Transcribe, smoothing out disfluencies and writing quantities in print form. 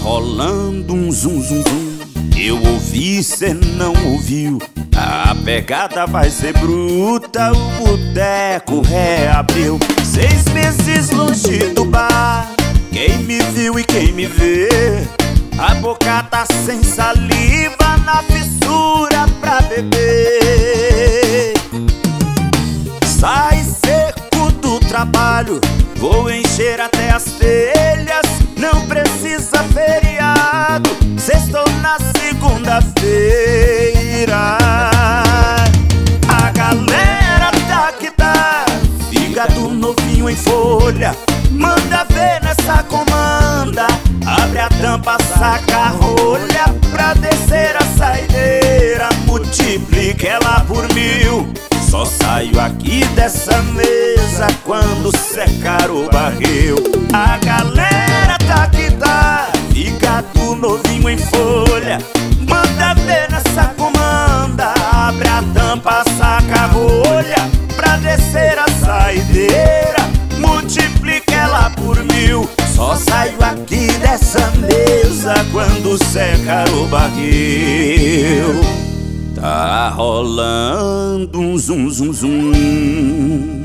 rolando um zum zum zum. Eu ouvi, cê não ouviu. A pegada vai ser bruta, o boteco reabriu. 6 meses longe do bar, quem me viu e quem me vê, a boca tá sem saliva, na fissura pra beber. Sai seco do trabalho, vou encher até as telhas. Não precisa feriado, sextou na segunda-feira. A galera tá que tá, fígado novinho em folha. Manda ver nessa comanda, abre a tampa, saca a rolha. Pra descer a saideira, multiplica ela por 1000. Só saio aqui dessa mesa quando secar o barril. A galera tá que tá, fígado novinho em folha. Manda ver nessa comanda, abre a tampa, saca a rolha. Pra descer a saideira, multiplica ela por 1000. Só saio aqui dessa mesa quando secar o barril. Tá rolando um zum zum zum.